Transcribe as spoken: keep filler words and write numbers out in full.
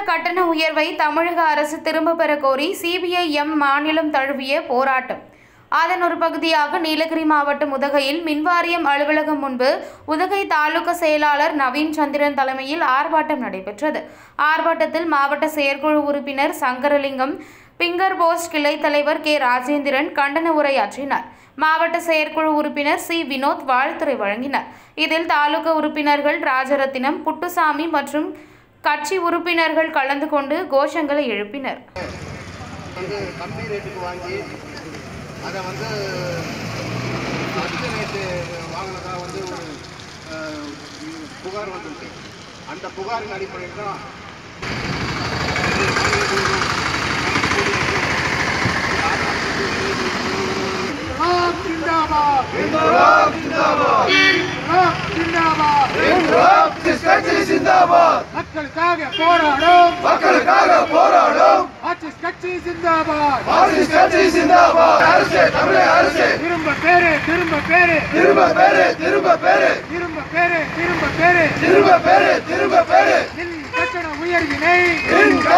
கட்டண உயர்வை தமிழக அரசு திரும்ப பெற கோரி சிபிஐ-எம் மாநிலம் தழுவிய போராட்டம். அதன் ஒரு பகுதியாக நீலகிரி மாவட்டம் உதகையில் மின்வாரியம் அலுவலகம் முன்பு உதகை தாலுகா செயலாளர் நவீன் சந்திரன் தலைமையில் ஆர்ப்பாட்டம் நடைபெற்றது. ஆர்ப்பாட்டத்தில் மாவட்ட செயற்குழு உறுப்பினர் சங்கரலிங்கம், பிங்கர் போஸ்ட் கிளை தலைவர் கே ராஜேந்திரன் கண்டன உரையாற்றினார். மாவட்ட செயற்குழு உறுப்பினர் சி வினோத் வாழ்த்துரை வழங்கினார். இதில் தாலுகா உறுப்பினர்கள் ராஜரத்தினம், புட்டுசாமி மற்றும் கட்சி உறுப்பினர்கள் கலந்து கொண்டு கோஷங்களை எழுப்பினர். அதை வந்து அதிக ரேட்டு வாங்கினதா வந்து ஒரு புகார் வந்துருக்கு. அந்த புகாரின் அடிப்படையில் தான் மக்களுக்காக போராடும் மக்களுக்காக போராடும் மார்க்சிஸ்ட் கட்சி சிந்தாபாத் மார்க்சிஸ்ட் கட்சி சிந்தாபாத் அரசே தமிழக அரசே திரும்ப பேரு திரும்ப பேரு திரும்ப பேரு திரும்ப பேரு திரும்ப பேரு திரும்ப பேரு திரும்ப பேரு திரும்ப பேரு மின் கட்டண உயர்வினை